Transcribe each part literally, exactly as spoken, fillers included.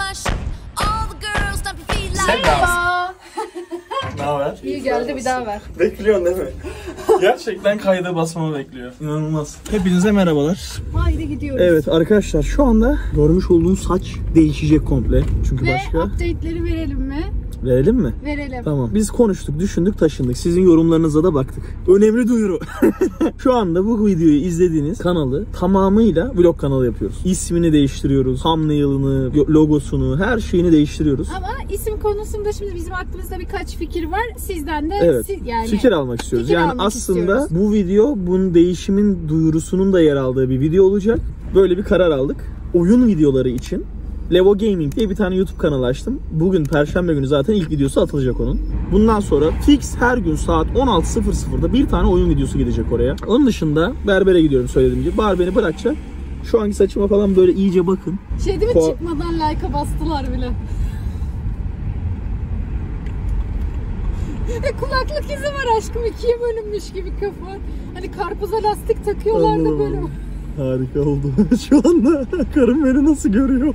Merhaba. Ne haber? İyi geldi, bir daha ver. Bekliyorsun değil mi? Gerçekten kayda basmamı bekliyor. İnanılmaz. Hepinize merhabalar. Haydi gidiyoruz. Evet arkadaşlar, şu anda görmüş olduğunuz saç değişecek komple. Çünkü Ve başka... update'leri verelim mi? Verelim mi? Verelim. Tamam. Biz konuştuk, düşündük, taşındık. Sizin yorumlarınıza da baktık. Önemli duyuru. Şu anda bu videoyu izlediğiniz kanalı tamamıyla vlog kanalı yapıyoruz. İsmini değiştiriyoruz. Thumbnail'ını, logosunu, her şeyini değiştiriyoruz. Ama isim konusunda şimdi bizim aklımızda birkaç fikir var. Sizden de Evet. siz, yani fikir almak istiyoruz. fikir yani almak aslında istiyoruz. bu video bunun değişimin duyurusunun da yer aldığı bir video olacak. Böyle bir karar aldık. Oyun videoları için Levo Gaming diye bir tane YouTube kanalı açtım. Bugün Perşembe günü zaten ilk videosu atılacak onun. Bundan sonra fix her gün saat on altı sıfır sıfırda bir tane oyun videosu gidecek oraya. Onun dışında berbere gidiyorum söylediğim gibi. Bar beni bırakacak. Şu anki saçıma falan böyle iyice bakın. Şey değil mi, Ko- çıkmadan like'a bastılar bile. E, kulaklık izi var aşkım, ikiye bölünmüş gibi kafa. Hani karpuza lastik takıyorlar da böyle. Harika oldu. Şu anda karım beni nasıl görüyor?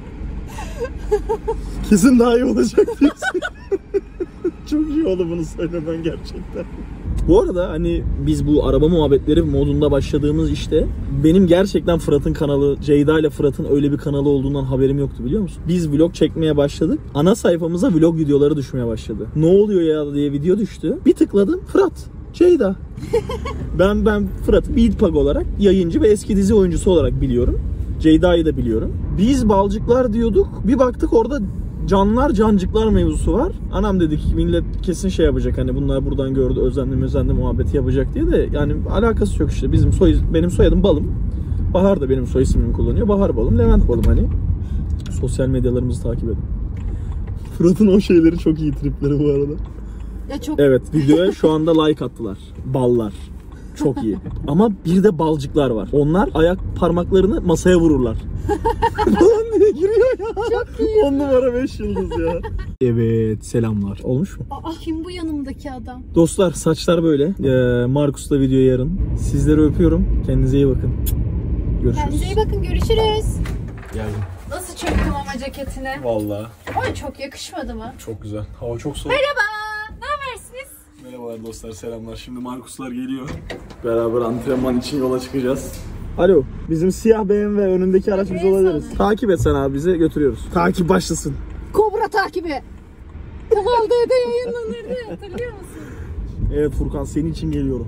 Kesin daha iyi olacak diyorsun. Çok iyi oldu bunu söylemen gerçekten. Bu arada hani biz bu araba muhabbetleri modunda başladığımız işte benim gerçekten Fırat'ın kanalı, Ceyda ile Fırat'ın öyle bir kanalı olduğundan haberim yoktu, biliyor musun? Biz vlog çekmeye başladık. Ana sayfamıza vlog videoları düşmeye başladı. Ne oluyor ya diye video düştü. Bir tıkladım, Fırat, Ceyda. ben ben Fırat'ı Beatpag olarak yayıncı ve eski dizi oyuncusu olarak biliyorum. Ceyda'yı da biliyorum. Biz balcıklar diyorduk. Bir baktık orada canlar cancıklar mevzusu var. Anam dedik millet kesin şey yapacak, hani bunlar buradan gördü özendim özendim muhabbeti yapacak diye de yani alakası yok işte. Bizim soy, benim soyadım Balım. Bahar da benim soy ismimi kullanıyor. Bahar Balım, Levent Balım hani. Sosyal medyalarımızı takip edin. Fırat'ın o şeyleri çok iyi tripleri bu arada. Ya çok... Evet, videoya şu anda like attılar. Ballar. Çok iyi. Ama bir de balcıklar var. Onlar ayak parmaklarını masaya vururlar. Falan diye giriyor ya. Çok iyi. on numara beş yıldız ya. Evet, selamlar. Olmuş mu? Aa, kim bu yanımdaki adam? Dostlar, saçlar böyle. Ee, Markus'la video yarın. Sizleri öpüyorum. Kendinize iyi bakın. Görüşürüz. Kendinize iyi bakın, görüşürüz. Geldim. Nasıl çöktüm ama ceketine? Vallahi Ay çok yakışmadı mı? çok güzel. Hava çok soğuk. Merhaba. Ne habersiniz? Merhabalar dostlar, selamlar. Şimdi Markuslar geliyor. Beraber antrenman için yola çıkacağız. Alo, bizim siyah B M W önündeki araç biz olabiliriz. Takip et sen abi, bizi götürüyoruz. Takip başlasın. Kobra takibi. Kanal D'de yayınlanırdı, hatırlıyor musun? Evet Furkan, senin için geliyorum.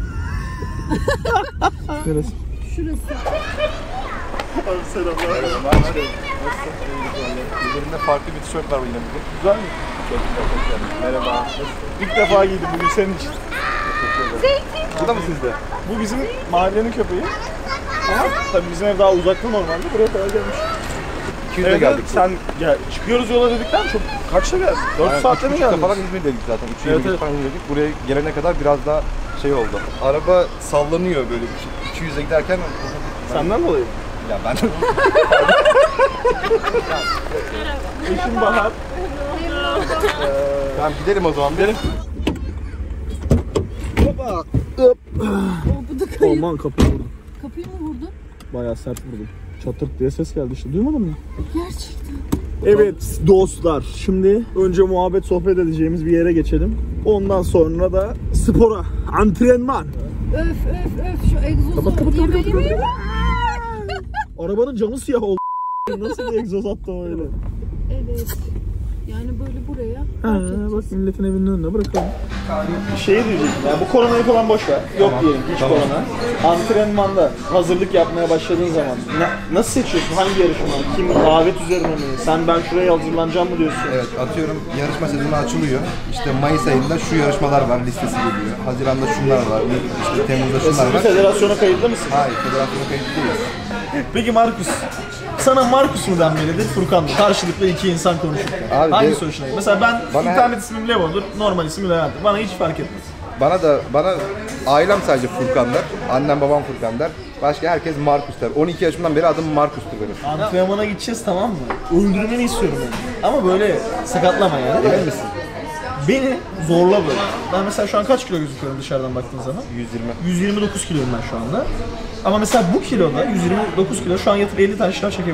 Neresi? Şurası. Abi selamlar. Üzerinde farklı bir tişört var yine bugün. Güzel mi? Çok güzel, çok güzel. Merhaba. İlk defa giydim bugün senin için. Bu da mı sizde? Bu bizim mahallenin köpeği. Ama tabii bizim ev daha uzakta normalde. Buraya kadar gelmiş. iki yüzde Evet, geldik. sen gel. Çıkıyoruz yola dedikten çok kaçta geldin? dört saatte mi geldin? falan İzmir'deydik zaten. üç Evet, yirmi evet. falan İzmir'deydik. Buraya gelene kadar biraz daha şey oldu. Araba sallanıyor böyle. iki yüze giderken. Senden dolayı. Ya ben Eşim Bahar. Tamam gidelim o zaman. Gidelim. Hoppa. Hop. O bu da kayıp. Aman kapıyı vurdum. Kapıyı mı vurdun? Bayağı sert vurdum. Çatırt diye ses geldi işte. Duymadın mı? Gerçekten. Evet dostlar, şimdi önce muhabbet sohbet edeceğimiz bir yere geçelim. Ondan sonra da spora, antrenman. Öf öf öf, şu egzozu Kapat, kapat, yeme kapat, yeme. Arabanın camı siyah oldu. Nasıl bir egzoz attım öyle? Evet. Yani böyle buraya Ha, park edeceğiz. bak milletin evinin önüne bırakalım. Şey diyecektim ya, bu koronayı falan boş ver. Yok diyelim hiç Tamam. korona. Antrenmanda hazırlık yapmaya başladığın zaman ne, nasıl seçiyorsun? Hangi yarışma? Kim? Davet üzerine mi? Sen ben şuraya hazırlanacağım mı diyorsun? Evet, atıyorum yarışma sezonu açılıyor. İşte Mayıs ayında şu yarışmalar var, listesi geliyor. Haziran'da şunlar var, işte Temmuz'da Siz şunlar bir var. federasyona kayıtlı mısın? Hayır, federasyona kayıtlı değiliz. Peki Markus, sana Markus mu denmelidir, Furkan mı? Karşılıklı iki insan konuşurken. Abi Hangi de- hoşuna gidiyor? Mesela ben Bana- internet ismim Levo'dur, normal ismim Levent'tir. Bana hiç fark etmez. Bana da, bana ailem sadece Furkan der. Annem babam Furkan der. Başka herkes Markus der. on iki yaşımdan beri adım Markus'tur benim. Antrenmana gideceğiz, tamam mı? Öldürmeni istiyorum ben. Ama böyle sakatlama yani. Emin misin? Beni zorla böyle. Ben mesela şu an kaç kilo gözüküyorum dışarıdan baktığın zaman? yüz yirmi. yüz yirmi dokuz kiloyum ben şu anda. Ama mesela bu kiloda yüz yirmi dokuz kilo şu an yatıp elli tane şınav çekebiliyorum.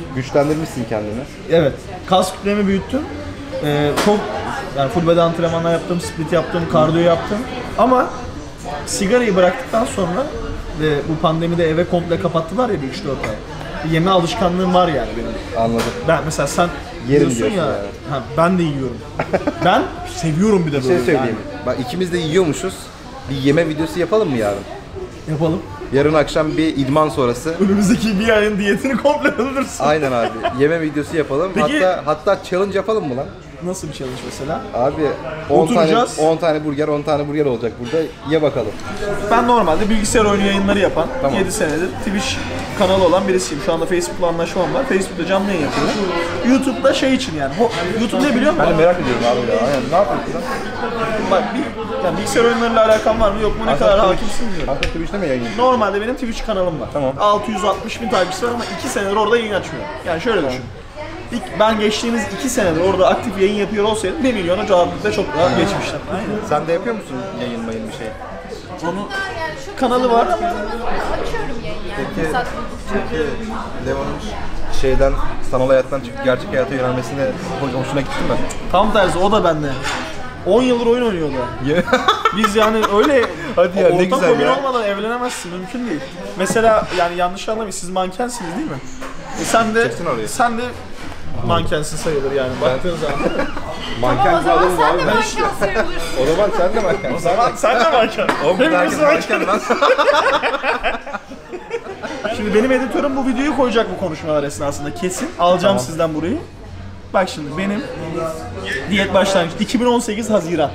Güçlendirmişsin kendini. Evet. Kas kütlemi büyüttüm. Ee, çok yani full body antrenmanlar yaptım, split yaptım, kardiyo yaptım. Ama sigarayı bıraktıktan sonra ve bu pandemide eve komple kapattılar ya bir üç dört ay. Bir yeme alışkanlığım var yani benim. Anladım. Ben mesela sen Yerim yiyorsun ya. diyorsun yani. Ha, ben de yiyorum. Ben seviyorum bir de Bir böyle. şey söyleyeyim. yani. Bak ikimiz de yiyormuşuz. Bir yeme videosu yapalım mı yarın? Yapalım. Yarın akşam bir idman sonrası. Önümüzdeki bir ayın diyetini komple öldürsün. Aynen abi. Yeme videosu yapalım. Peki- Hatta hatta challenge yapalım mı lan? Nasıl bir challenge mesela? Abi on tane Oturacağız. on tane burger, on tane burger olacak burada. Ye bakalım. Ben normalde bilgisayar oyunu yayınları yapan, Tamam. yedi senedir Twitch kanalı olan birisiyim. Şu anda Facebook'la anlaşmam var. Facebook'ta canlı yayın yapıyorum. YouTube'da şey için yani. Ho- YouTube ne biliyor musun? Ben de merak ediyorum abi ya. Aynen. Ne yapıyorsun lan? Bak bir, yani bilgisayar oyunlarıyla alakam var mı yok mu ne kadar hakimsin bilmiyorum. Aslında Twitch'te mi yayın? Normalde benim Twitch kanalım var. Tamam. altı yüz altmış bin takipçisi var ama iki senedir orada yayın açmıyorum. Yani şöyle düşün. İlk, ben geçtiğimiz iki senedir orada aktif yayın yapıyor olsaydım bir milyona cevaplıkla çok daha geçmiştim. Aynen. Sen de yapıyor musun yayın mayın bir şey? Onun kanalı var ama Açıyorum yayın yani. Peki, Fırsat buldukça. peki Leon'un şeyden sanal hayattan çıkıp gerçek hayata yönelmesine hoşuna gitti mi? tam tersi o da bende. on yıldır oyun oynuyordu. Biz yani öyle Hadi ya, ne ortam güzel komün ya. olmadan evlenemezsin, mümkün değil. Mesela yani yanlış anlamayın, siz mankensiniz değil mi? E sen de Çeksin orayı. sen de mankensin sayılır yani baktığın zaman. Manken O zaman sen de abi. manken sayılırsın. O zaman sen de manken. O zaman sen de manken. Oğlum Hepimiz herkes manken. manken lan. Şimdi benim editörüm bu videoyu koyacak bu konuşmalar esnasında kesin. Alacağım sizden burayı. Bak şimdi benim diyet başlangıcı iki bin on sekiz Haziran.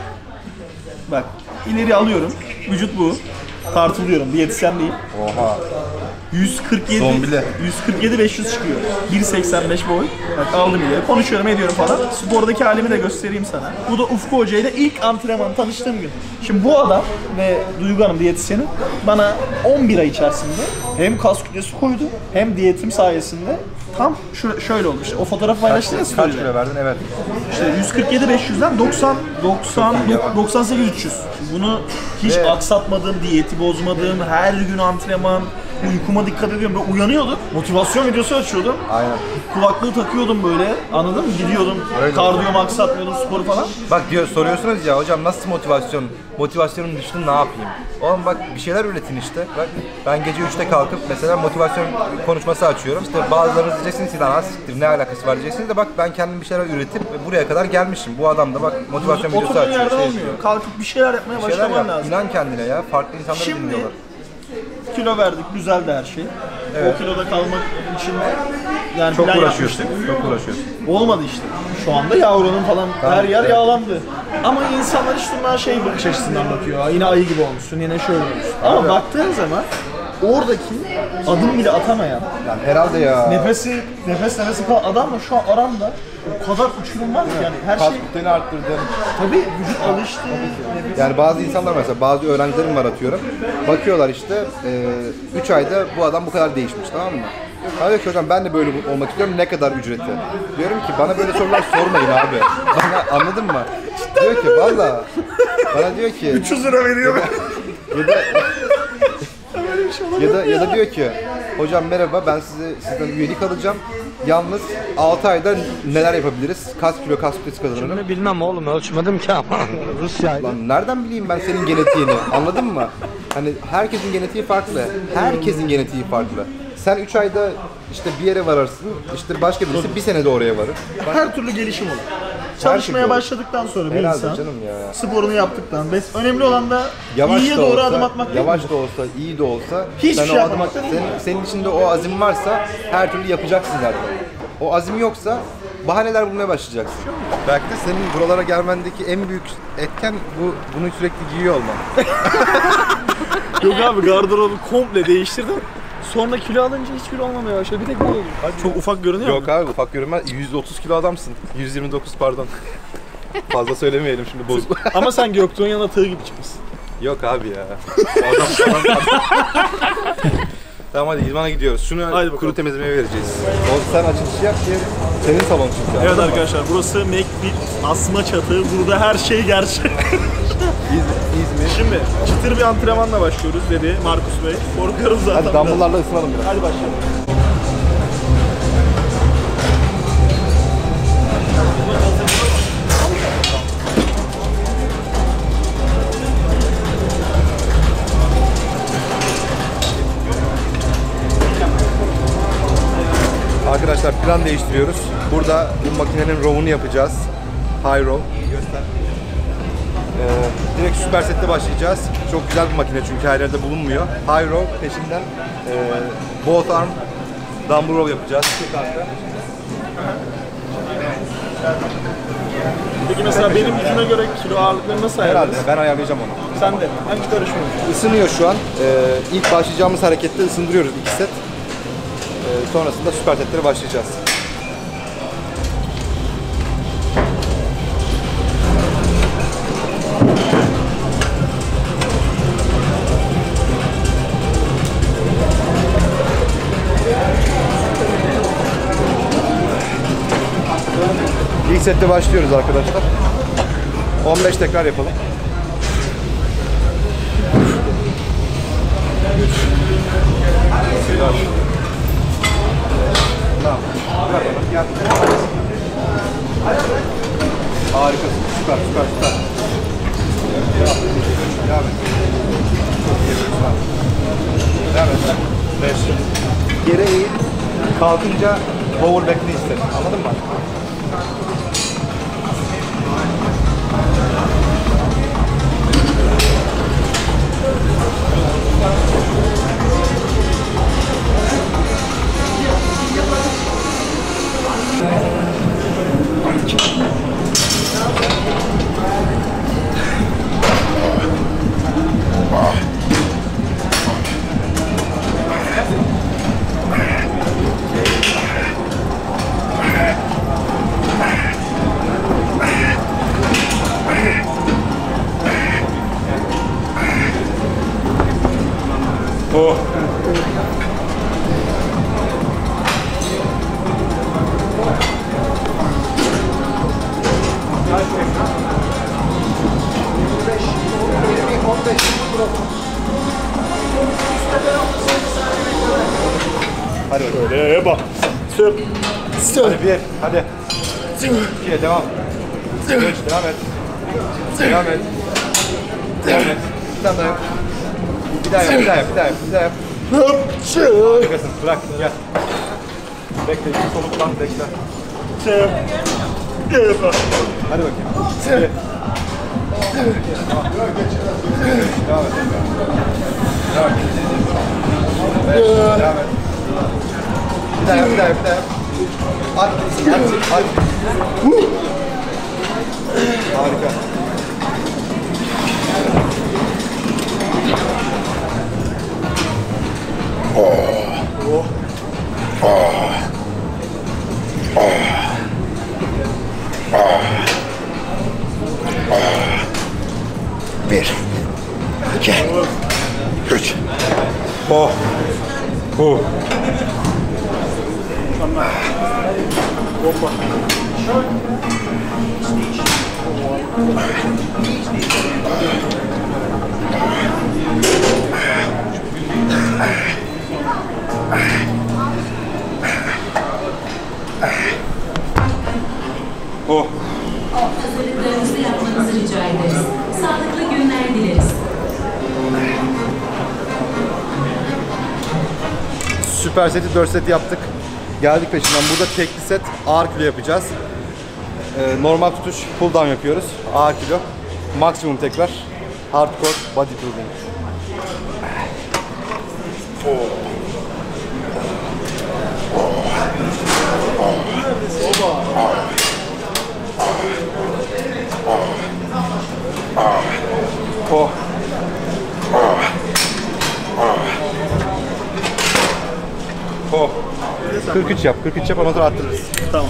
Bak ileri alıyorum. Vücut bu. Tartılıyorum. Diyetisyen değil. Oha. yüz kırk yedi Zombili. yüz kırk yedi beş yüz çıkıyor. bir seksen beş boy. Bak aldım ileri. Konuşuyorum ediyorum falan. Spordaki halimi de göstereyim sana. Bu da Ufku Hoca ile ilk antrenman tanıştığım gün. Şimdi bu adam ve Duygu Hanım diyetisyenim bana on bir ay içerisinde hem kas kütlesi koydu hem diyetim sayesinde tam şu, şöyle oldu işte. O fotoğrafı paylaştın ya Kaç story'de. kilo verdin? Evet. İşte yüz kırk yedi beş yüzden doksan doksan doksan sekiz üç yüz. Bunu hiç Ve- aksatmadığım, diyeti bozmadığım, her gün antrenman, uykuma dikkat ediyorum. Böyle uyanıyordum, motivasyon videosu açıyordum. Aynen. Kulaklığı takıyordum böyle, anladın mı? Gidiyordum, Öyle. kardiyomu aksatmıyordum, sporu falan. Bak diyor soruyorsunuz ya hocam nasıl motivasyon? Motivasyonun dışında ne yapayım? Oğlum bak bir şeyler üretin işte. Bak ben gece üçte kalkıp mesela motivasyon konuşması açıyorum. İşte bazılarınız diyeceksiniz ki lan az siktir ne alakası var diyeceksiniz de bak ben kendim bir şeyler üretip buraya kadar gelmişim. Bu adam da bak motivasyon videosu Oturduğun açıyor. yerden Şey olmuyor. izliyor. Kalkıp bir şeyler yapmaya Bir şeyler başlaman yap. lazım. İnan kendine ya. Farklı insanları Şimdi dinliyorlar. kilo verdik, güzeldi her şey. Evet. O kiloda kalmak için yani Çok plan uğraşıyorsun. yapmıştık. Çok uğraşıyorsun. Olmadı işte. Şu anda yağ oranım falan her yer evet. yağlandı. Ama insanlar işte bundan şey bakış açısından bakıyor. "Aa, yine ayı gibi olmuşsun, yine şöyle olmuşsun." Ama baktığın zaman oradaki adım bile atamayan, Yani herhalde ya. nefesi nefes nefesi kalan adamla şu an aramda o kadar uçurum var ki yani her Kas şey kütleni arttırdın. tabii vücut alıştı. Nefes- Yani bazı insanlar mesela bazı öğrencilerim var atıyorum. Bakıyorlar işte üç ayda bu adam bu kadar değişmiş tamam mı? Ha diyor ki hocam ben de böyle olmak istiyorum ne kadar ücreti? Diyorum ki bana böyle sorular sormayın abi. Bana anladın mı? Diyor ki valla bana diyor ki üç yüz lira veriyor. ya da ya da ya da diyor ki hocam merhaba ben size sizden üyelik alacağım. Yalnız altı ayda neler yapabiliriz? Kaç kilo kas kütlesi kazanırım? Ne bilmem oğlum ölçmedim ki ama Rusya'ydı. Lan nereden bileyim ben senin genetiğini? Anladın mı? Hani herkesin genetiği farklı. Herkesin genetiği farklı. Sen üç ayda işte bir yere vararsın, işte başka birisi bir senede oraya varır. Her türlü gelişim olur. Çalışmaya olur. başladıktan sonra bir Herhalde insan canım ya. sporunu yaptıktan, bes- önemli olan da Yavaş iyiye da doğru olsa, adım atmak değil mi? yavaş da olsa, iyi de olsa, Hiçbir sen şey o adım, yapmamak değil mi? senin, senin içinde o azim varsa her türlü yapacaksın zaten. O azim yoksa bahaneler bulmaya başlayacaksın. Belki de senin buralara gelmendeki en büyük etken bu bunu sürekli giyiyor olman. Yok abi gardırobu komple değiştirdim. Sonra kilo alınca hiç kilo olmamaya başladı. Bir tek bu oldu. Çok ufak görünüyor Yok mu? abi ufak görünmez. yüz otuz kilo adamsın. yüz yirmi dokuz pardon. Fazla söylemeyelim şimdi bozul. Ama sen Göktuğ'un yanına tığ gibi çıkmışsın. Yok abi ya. Adam, adam, adam. Tamam hadi idmana gidiyoruz. Şunu Hadi bakalım. kuru temizlemeye vereceğiz. O sen açılışı yap diye senin salon çünkü. Evet anladın mı? arkadaşlar burası McFit asma çatı. Burada her şey gerçek. İzmir. İzmir. Şimdi çıtır bir antrenmanla başlıyoruz dedi Markus Bey. Korkuyoruz zaten. Hadi dumbbell'larla ısınalım biraz. Hadi başlayalım. Arkadaşlar plan değiştiriyoruz. Burada bu makinenin row'unu yapacağız. High row. Göster. Ee, direkt süper sette başlayacağız. Çok güzel bir makine çünkü her yerde bulunmuyor. High row peşinden e, both arm dumbbell row yapacağız. Peki mesela benim gücüme göre kilo ağırlıkları nasıl Herhalde ayarlarız? ben ayarlayacağım onu. Sen de. Ben hiç karışmıyorum. Isınıyor şu an. Ee, ilk başlayacağımız harekette ısındırıyoruz iki set. Ee, sonrasında süper setlere başlayacağız. İlk sette başlıyoruz arkadaşlar. on beş tekrar yapalım. Tamam. Bırak onu. Gel. Harikasın. Süper, süper, süper. Devam. Devam et. Çok iyi yapıyorsun. Devam et. beş. Geri eğil. Kalkınca lower back'ini isterim. Anladın mı? Oh. Hadi bakalım. Böyle bak. Sök. Hadi bir, hadi. İkiye devam. Üç, devam et. Devam et. Devam et. Bir tane daha yap. Bir daha yap, bir daha yap, bir daha yap, bir daha yap. Harikasın, bırak, gel. Bekle, iki soluklan, bekle. Hadi bakayım. Bir. Devam et. Devam et. Beş, devam et. Bir daha yap, bir daha yap, bir daha yap. At, at, at. Harika. Oh. Oh. Oh. Bir, iki, üç. Oh. Oh. Hoppa. Oh. Hazırlıklarınızı yapmanızı rica ederiz. Sağlıklı günler dileriz. Süper seti dört set yaptık. Geldik peşinden. Burada tekli set ağır kilo yapacağız. Ee, normal tutuş pull down yapıyoruz. Ağır kilo. Maksimum tekrar. Hardcore bodybuilding. Oh. Oh. kırk üç yap, kırk üç yap, ondan sonra arttırırız. Tamam.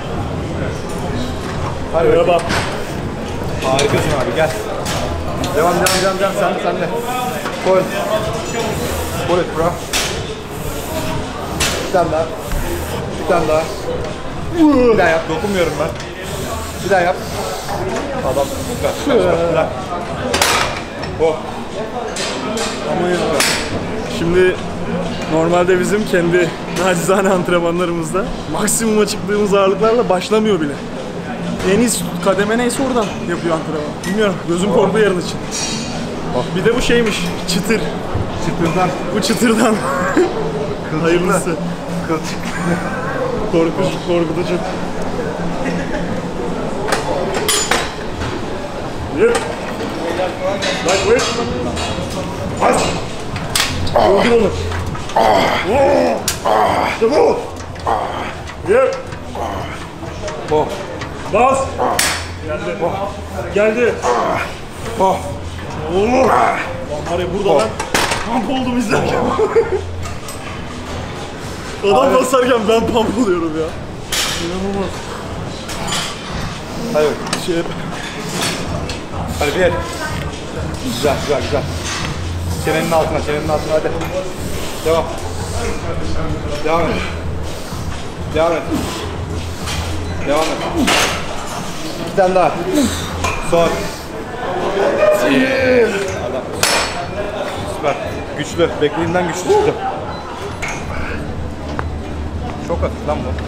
Hadi Böyle bak. Harikasın abi, gel. Devam, devam, devam, devam. Sen de, sen de. Koy. Pull it bro. Bir tane daha. Bir tane daha. Bir daha yap, dokunmuyorum ben. Bir daha yap. Adam süper, süper, süper. Bırak. Oh. Ama ya. Şimdi normalde bizim kendi nacizane antrenmanlarımızda maksimuma çıktığımız ağırlıklarla başlamıyor bile. En iyi kademe neyse oradan yapıyor antrenman. Bilmiyorum, gözüm korktu yarın için. Bir de bu şeymiş, çıtır. Çıtırdan. Bu çıtırdan. Hayırlısı. Kılçık. Korkutucu, korkutucu. Yürü. Bak buyur. Bas. Öldür onu. İşte bu. Yürü. Bas. Geldi. Geldi. Oğlum. Var ya burada ben pump oldum izlerken. Adam basarken ben pump oluyorum ya. İnanılmaz. Hadi. Şey yap. Hadi bir. Güzel, güzel, güzel. Çenenin altına, çenenin altına hadi. Devam. Devam et. Devam et. Devam et. İki tane daha. Son. Adam. Süper. Güçlü. Beklediğinden güçlü çıktı. Çok hafif lan bu.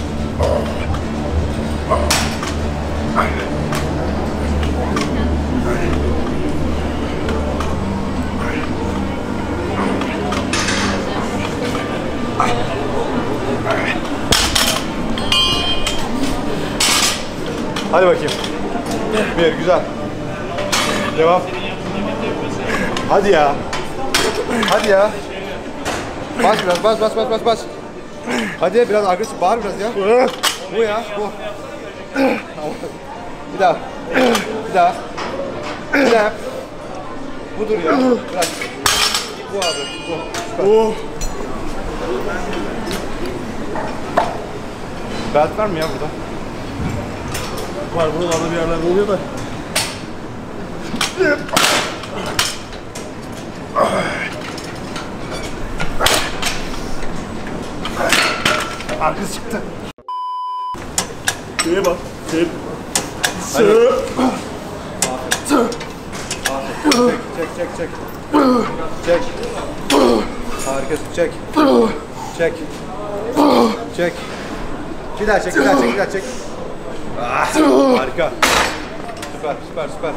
Hadi bakayım. Bir, güzel. Devam. Hadi ya. Hadi ya. Bas biraz, bas bas bas bas bas. Hadi biraz agresif, bağır biraz ya. Bu ya, bu. Bir daha. Bir daha. Bir daha. Budur ya. Bırak. Bu abi. Bu. Süper. Oh. Belt var mı ya burada? Var buralarda bir yerlerde oluyor da. Arkası çıktı. Şeye bak. Şey. Sığ. Çek çek çek. Çek. Harikasın. Çek. Çek. Çek. Bir daha çek, bir daha çek, bir daha çek. Ah, harika. Süper, süper, süper.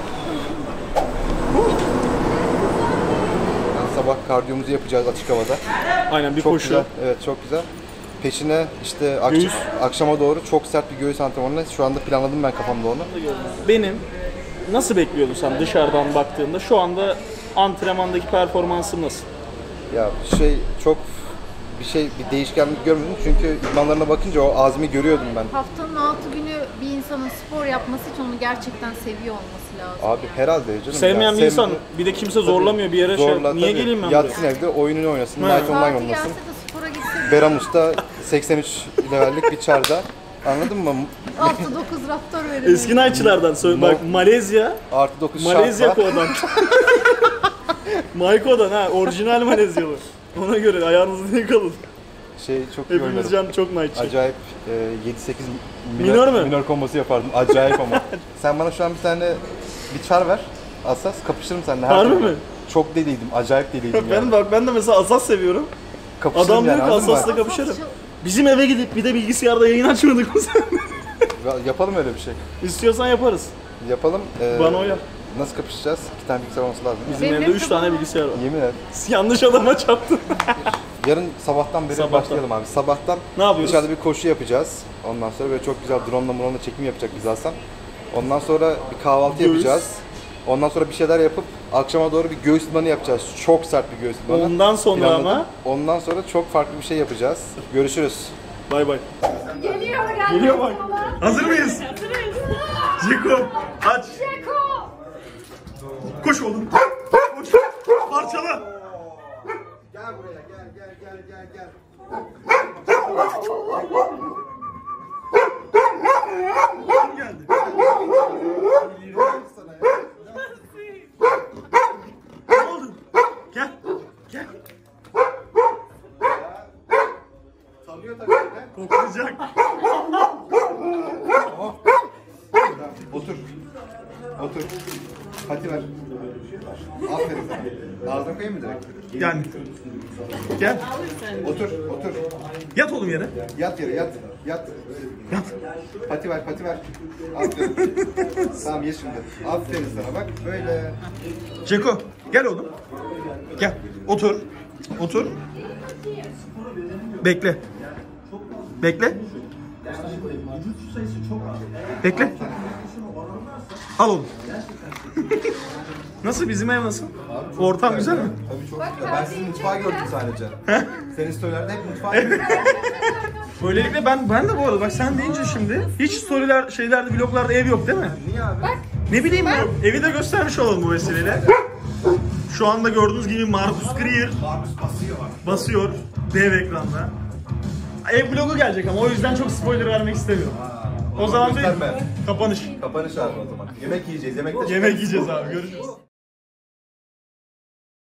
Sabah kardiyomuzu yapacağız açık havada. Aynen bir Çok koşu. güzel, evet çok güzel. Peşine işte akş Göğüs. akşama doğru çok sert bir göğüs antrenmanı. Şu anda planladım ben kafamda onu. Benim nasıl bekliyordun sen dışarıdan baktığında? Şu anda antrenmandaki performansın nasıl? Ya şey çok bir şey bir değişkenlik görmedim çünkü idmanlarına bakınca o azmi görüyordum ben. Haftanın altı günü bir insanın spor yapması için onu gerçekten seviyor olması lazım. Abi herhalde canım. Sevmeyen ya, bir insan sevme- bir de kimse zorlamıyor bir yere Zorla, şey. Niye tabii. geleyim ben Yatsın buraya? evde oyununu oynasın, Evet. Night Online Saati oynasın. gelse de spora gitse Beramus'ta seksen üç levellik bir çarda. Anladın mı? altı dokuz raptor verir. Eski Night'çılardan söyle bak Malezya. Artı dokuz Malezya şartla. kodan. Mayko'dan ha orijinal Malezyalı. Ona göre ayağınızı ne kalın. Şey çok iyi Hepimiz oynarım. can çok Night'çı. Acayip e, yedi sekiz Minör minör, mü? minör kombosu yapardım. Acayip ama. Sen bana şu an bir tane bir çar ver. Asas kapışırım seninle. her Harbi türlü. mi? Çok deliydim. Acayip deliydim Ben yani. bak ben de mesela Asas seviyorum. Kapışırım Adam diyor yani, ki anladın mı? Asas'la kapışırım. Bizim eve gidip bir de bilgisayarda yayın açmadık mı sen? Ya, yapalım öyle bir şey. İstiyorsan yaparız. Yapalım. Ee, Bana uyar. Nasıl kapışacağız? İki tane bilgisayar olması lazım. Bizim Benim evde üç laptopum tane var. bilgisayar var. Yemin et. Yanlış adama çarptın. Yarın sabahtan beri Sabahtan. başlayalım abi. Sabahtan Ne yapıyoruz? dışarıda bir koşu yapacağız. Ondan sonra böyle çok güzel drone'la drone'la çekim yapacak biz Hasan. Ondan sonra bir kahvaltı Göğüs. yapacağız. Ondan sonra bir şeyler yapıp akşama doğru bir göğüs idmanı yapacağız. Çok sert bir göğüs idmanı. Ondan sonra Planladım. ama- Ondan sonra çok farklı bir şey yapacağız. Görüşürüz. Bay bay. Geliyor geldi. Geliyor bak. Hazır mıyız? Hazırız. Ceko aç. Ceko. Koş oğlum. Koş. Parçala. Gel buraya gel gel gel gel gel. Geldi. Ne oldu? Gel. Gel. Tanıyor tabii. Koklayacak. Otur. Otur. Hadi ver. Aferin sana. Ağzına koyayım mı direkt? Gel. Gel. Otur, otur. Yat oğlum yere. Yat yere, yat. Yat. Yat. Pati ver, pati ver. Aferin. Tamam ye şimdi. Aferin sana bak. Böyle. Ceko gel oğlum. Gel. Otur. Otur. Bekle. Bekle. Bekle. Al oğlum. Nasıl, bizim ev nasıl? Ortam güzel mi? Tabii çok güzel. Ben sizin mutfağı gördüm sadece. Senin storylerde hep mutfağı gördüm. Böylelikle ben ben de bu arada bak sen deyince şimdi hiç storyler şeylerde vloglarda ev yok değil mi? Niye abi? Ne bileyim ben. Evi de göstermiş olalım bu vesileyle. Şu anda gördüğünüz gibi Marcus Grier Marcus basıyor. basıyor dev ekranda. Ev vlogu gelecek ama o yüzden çok spoiler vermek istemiyorum. Aa, O zaman bir gösterme. kapanış. Kapanış abi o zaman. Yemek yiyeceğiz. Yemek de Yemek yiyeceğiz abi. Görüşürüz.